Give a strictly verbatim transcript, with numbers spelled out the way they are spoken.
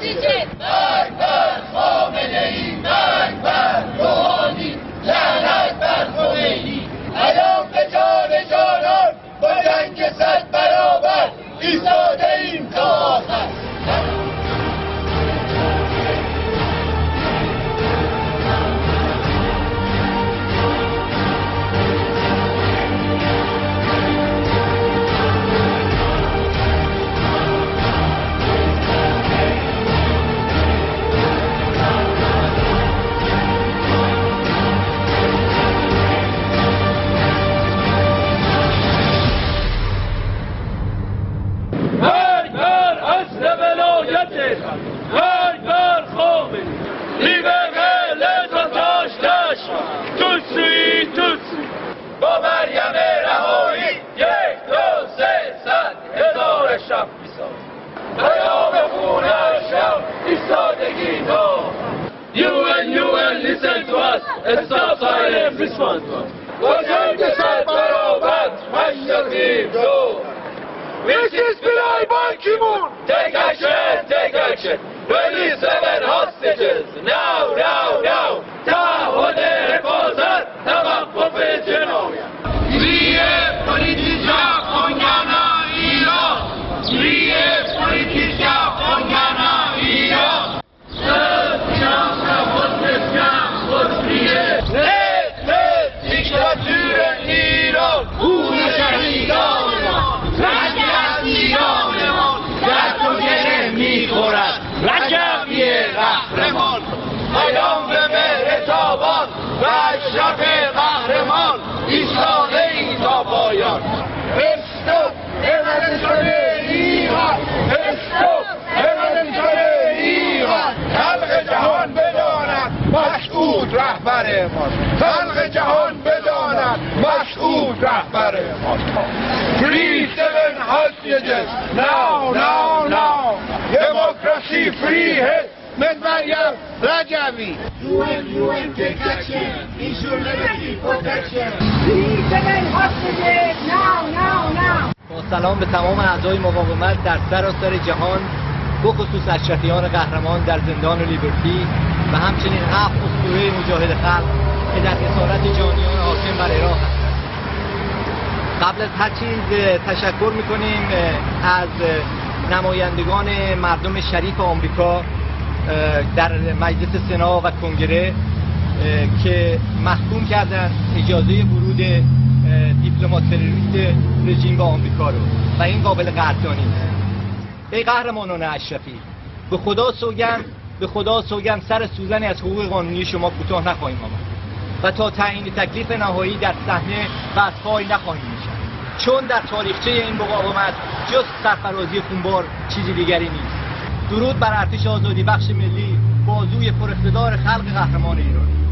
اکسیژن. مرگ بر خامنه‌ای، مرگ بر روحانی، لعنت بر خمینی. الان به جان جانان با جنگ صد برابر ایستاده ایم تا آخر. مرگ بر خامنه‌ای، لیبرال داشتش توسی توسی. با مریم رهایی یک دو سه صد هزار شب میساز. پیام خونش شب ایستادگی تو. یو ان یو ان listen to us, stop silence, respond to us. با جنگ صد برابر مشتقیم تو. This is Bilal Ban Ki-moon. Take action, take action. Release seven hostages. Now, now, now. تعهد حفاظت توقف جنایت. Frie politiska fångarna i Iran. Frie politiska fångarna i Iran. Stöd iranska folkets kamp för frihet. Nej, nej, diktaturen i Iran. Hora shahidanerna. میخورد رجبی قهرمان. پیام به مهرتابان و اشرف قهرمان ایستاده ای تا پایان. استوب ارادتون ایران، استوب ارادتون ایران. خلق جهان بداند مسعود رهبر ما، خلق جهان بداند مسعود رهبر ما. Free seven hostages now, now, now. Democracy, freehet med Maryam Rajavi. U N, U N, take action. Ensure liberty, protection. Free seven hostages now, now, now. با سلام به تمام اعضای مقاومت در سراسر جهان، بخصوص اشرفیان قهرمان در زندان لیبرتی و همچنین هفت اسطوره مجاهد خلق که در اسارت جانیان حاکم بر عراق هستند. قبل از هر چیز تشکر میکنیم از نمایندگان مردم شریف آمریکا در مجلس سنا و کنگره که محکوم کردن اجازه ورود دیپلمات تروریست رژیم به آمریکا رو و این قابل قدردانی است. ای قهرمانان اشرفی، به خدا سوگند به خدا سوگند سر سوزنی از حقوق قانونی شما کوتاه نخواهیم آمد و تا تعیین تکلیف نهایی در صحنه و از پای نخواهیم میشد، چون در تاریخچه این مقاومت جز سرفرازی خونبار چیزی دیگری نیست. درود بر ارتش آزادی بخش ملی، بازوی پر اقتدار خلق قهرمان ایران.